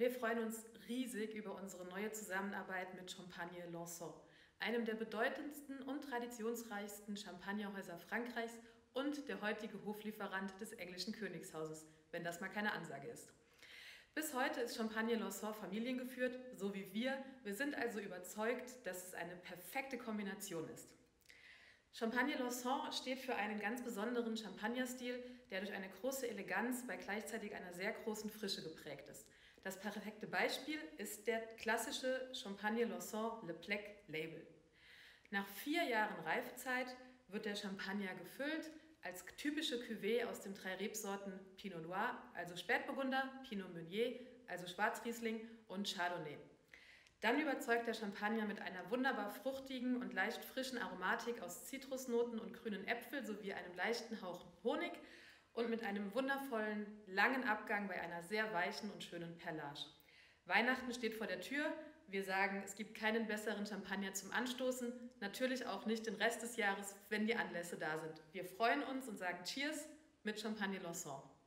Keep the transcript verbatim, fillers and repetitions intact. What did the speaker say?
Wir freuen uns riesig über unsere neue Zusammenarbeit mit Champagne Lançon, einem der bedeutendsten und traditionsreichsten Champagnerhäuser Frankreichs und der heutige Hoflieferant des englischen Königshauses, wenn das mal keine Ansage ist. Bis heute ist Champagne Lançon familiengeführt, so wie wir. Wir sind also überzeugt, dass es eine perfekte Kombination ist. Champagne Lançon steht für einen ganz besonderen Champagnerstil, der durch eine große Eleganz bei gleichzeitig einer sehr großen Frische geprägt ist. Das perfekte Beispiel ist der klassische Champagne Lançon Le Plec Label. Nach vier Jahren Reifezeit wird der Champagner gefüllt als typische Cuvée aus den drei Rebsorten Pinot Noir, also Spätburgunder, Pinot Meunier, also Schwarzriesling und Chardonnay. Dann überzeugt der Champagner mit einer wunderbar fruchtigen und leicht frischen Aromatik aus Zitrusnoten und grünen Äpfel sowie einem leichten Hauch Honig und mit einem wundervollen, langen Abgang bei einer sehr weichen und schönen Perlage. Weihnachten steht vor der Tür. Wir sagen, es gibt keinen besseren Champagner zum Anstoßen, natürlich auch nicht den Rest des Jahres, wenn die Anlässe da sind. Wir freuen uns und sagen Cheers mit Champagne Lançon.